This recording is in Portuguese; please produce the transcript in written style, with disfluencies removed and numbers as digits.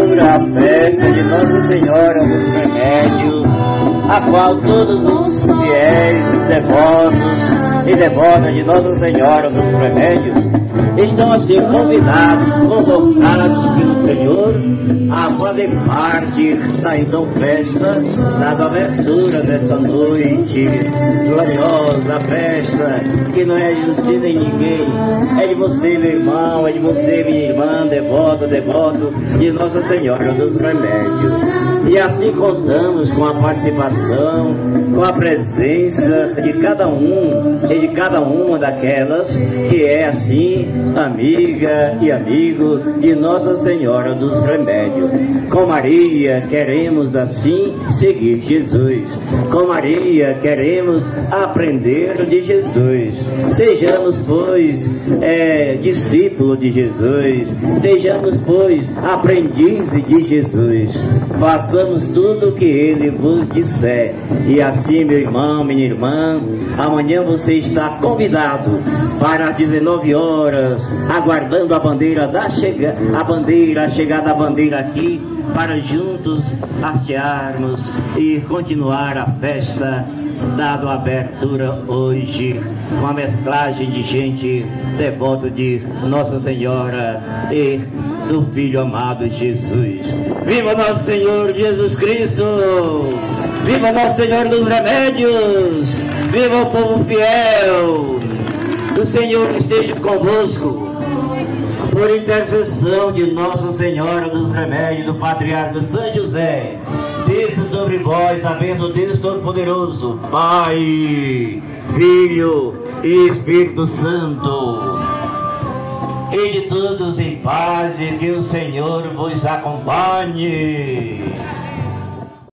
celebra a festa de Nossa Senhora dos Remédios, a qual todos os fiéis, os devotos e devotas de Nossa Senhora dos Remédios estão assim convidados, convocados pelo Senhor a fazer parte da então festa, da abertura desta noite gloriosa, festa que não é de ninguém, é de você, meu irmão, é de você, minha irmã, devoto de Nossa Senhora dos Remédios. E assim contamos com a participação, com a presença de cada um e de cada uma daquelas que é assim amiga e amigo de Nossa Senhora dos Remédios. Com Maria queremos assim seguir Jesus. Com Maria queremos aprender de Jesus. Sejamos, pois, discípulos de Jesus. Sejamos, pois, aprendizes de Jesus. Façamos tudo o que Ele vos disser. E assim, meu irmão, minha irmã, amanhã você está convidado para às 19 horas, aguardando a bandeira a chegada da bandeira aqui, para juntos hastearmos e continuar a festa, dado a abertura hoje, com a mesclagem de gente devoto de Nossa Senhora e do Filho amado Jesus. Viva nosso Senhor Jesus Cristo! Viva nosso Senhor dos Remédios! Viva o povo fiel! O Senhor esteja convosco. Por intercessão de Nossa Senhora dos Remédios, do Patriarca São José, desça sobre vós a bênção do Deus Todo-Poderoso, Pai, Filho e Espírito Santo. E de todos em paz, e que o Senhor vos acompanhe.